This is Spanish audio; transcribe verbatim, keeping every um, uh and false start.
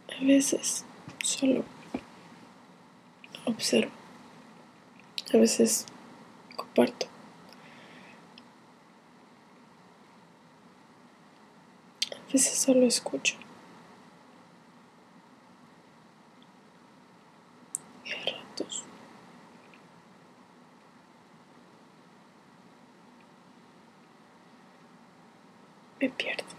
A veces solo observo, a veces comparto, a veces solo escucho. Y a ratos me pierdo.